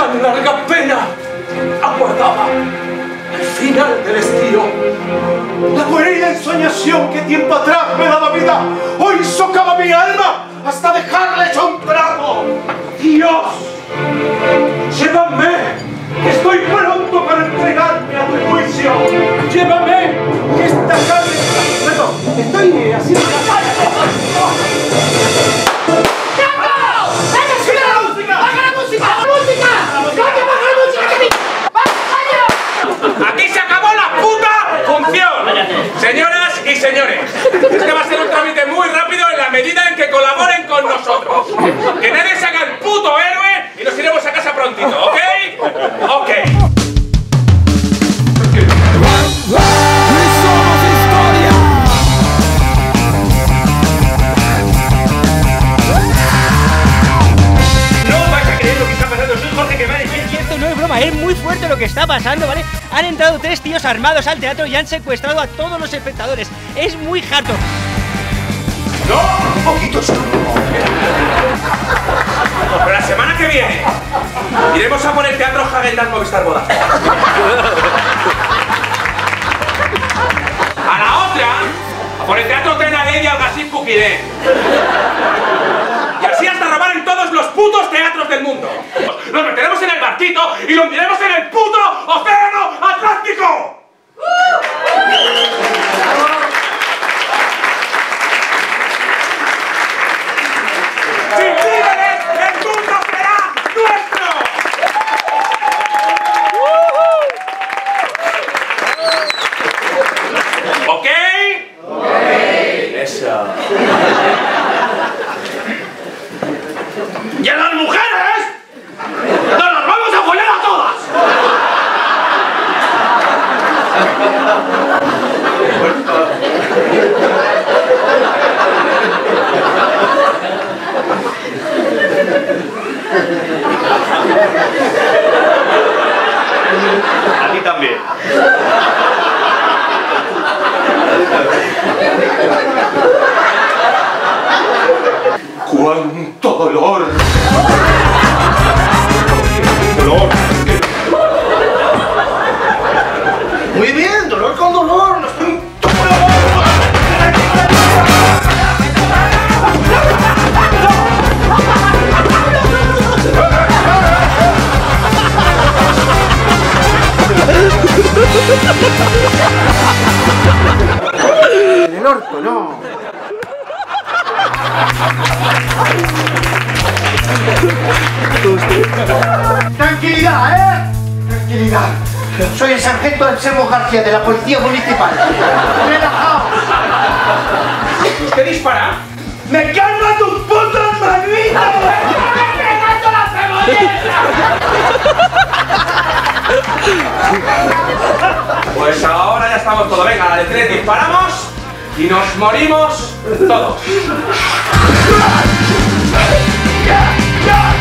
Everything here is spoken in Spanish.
tan larga pena aguardaba al final del estío. La pueril ensoñación que tiempo atrás me daba vida, hoy socava mi alma hasta dejarle hecho un trapo. Dios, llévame, que estoy pronto para entregarme a tu juicio. Llévame, que esta carne... Perdón, estoy haciendo la calle. ¡Aquí se acabó la puta función! Señoras y señores, este va a ser un trámite muy rápido en la medida en que colaboren con nosotros. Que nadie se haga el puto héroe y nos iremos a casa prontito, ¿ok? Ok. Es muy fuerte lo que está pasando, ¿vale? Han entrado 3 tíos armados al teatro y han secuestrado a todos los espectadores. Es muy harto. ¡No! ¡Un poquito solo! Pero la semana que viene iremos a por el teatro Häagen-Dazs Movistar Bodas. A la otra, a por el teatro Tenalé y Algasif Pukidé. Y así hasta robar en todos los putos teatros del mundo. Nos meteremos en el barquito y lo hundiremos en el puto océano Atlántico. ¡Sin líderes, el mundo será nuestro! ¿Ok? Ok. Eso. ¡Y a las mujeres! ¡Nos las vamos a follar a todas! A ti también. ¡Cuánto dolor! ¡Dolor! Muy bien, dolor con dolor. No estoy... En el orto, no. Tranquilidad, ¿eh? Tranquilidad. Soy el sargento Anselmo García de la Policía Municipal. Relajaos. ¿Usted dispara? ¡Me calma tus putas manitas! Pues ahora ya estamos todos. Venga, a la de 3 disparamos y nos morimos todos.